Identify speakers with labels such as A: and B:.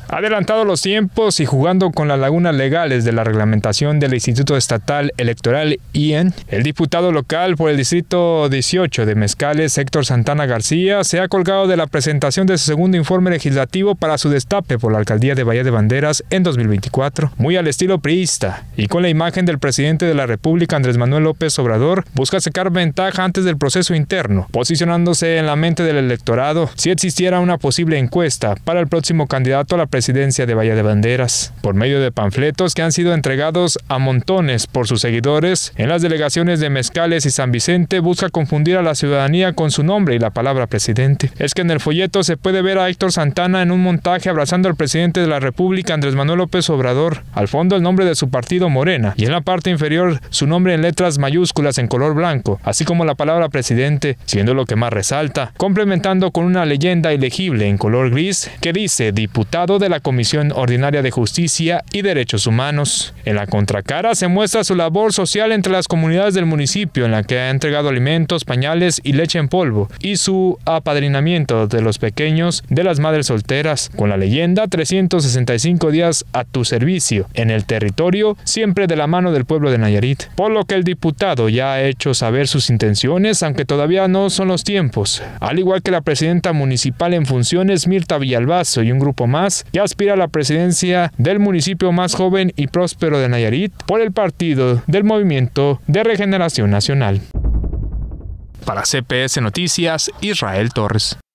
A: Adelantado los tiempos y jugando con las lagunas legales de la reglamentación del Instituto Estatal Electoral IEN, el diputado local por el Distrito 18 de Mezcales, Héctor Santana García, se ha colgado de la presentación de su segundo informe legislativo para su destape por la alcaldía de Bahía de Banderas en 2024. Muy al estilo priista y con la imagen del presidente de la República, Andrés Manuel López Obrador, busca sacar ventaja antes del proceso interno, posicionándose en la mente del electorado si existiera una posible encuesta para el próximo candidato a la presidencia de Bahía de Banderas, por medio de panfletos que han sido entregados a montones por sus seguidores en las delegaciones de Mezcales y San Vicente. Busca confundir a la ciudadanía con su nombre y la palabra presidente. Es que en el folleto se puede ver a Héctor Santana en un montaje abrazando al presidente de la República, Andrés Manuel López Obrador, al fondo el nombre de su partido Morena y en la parte inferior su nombre en letras mayúsculas en color blanco, así como la palabra presidente, siendo lo que más resalta, complementando con una leyenda ilegible en color gris que dice diputado de la Comisión Ordinaria de Justicia y Derechos Humanos. En la contracara se muestra su labor social entre las comunidades del municipio, en la que ha entregado alimentos, pañales y leche en polvo, y su apadrinamiento de los pequeños de las madres solteras, con la leyenda 365 días a tu servicio, en el territorio, siempre de la mano del pueblo de Nayarit. Por lo que el diputado ya ha hecho saber sus intenciones, aunque todavía no son los tiempos, al igual que la presidenta municipal en funciones, Mirta Villalbazo, y un grupo más que aspira a la presidencia del municipio más joven y próspero de Nayarit por el partido del Movimiento de Regeneración Nacional. Para CPS Noticias, Israel Torres.